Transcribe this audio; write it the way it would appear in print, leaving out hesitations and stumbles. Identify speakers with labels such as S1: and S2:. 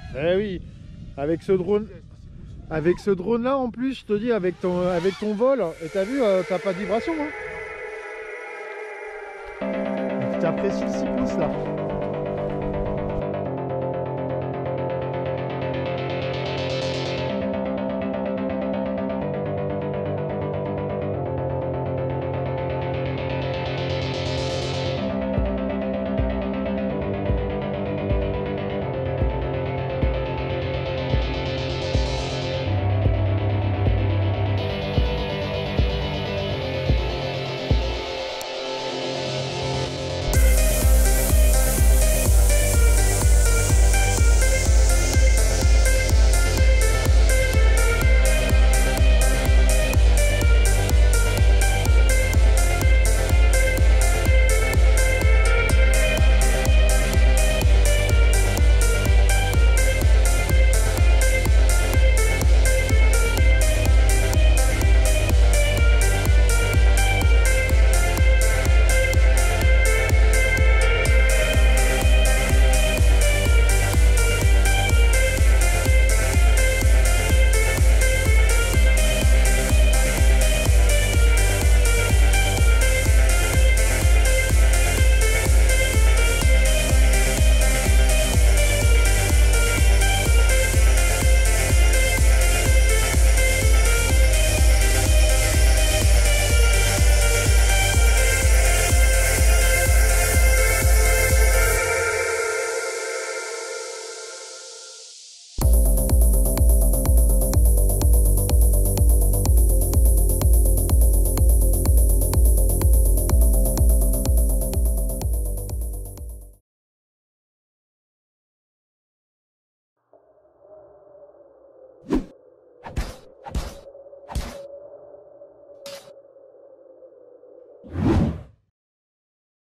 S1: Eh oui, avec ce drone. Avec ce drone là en plus, je te dis, avec ton vol, et t'as vu, t'as pas de vibration, hein. Tu apprécies le 6 pouces là.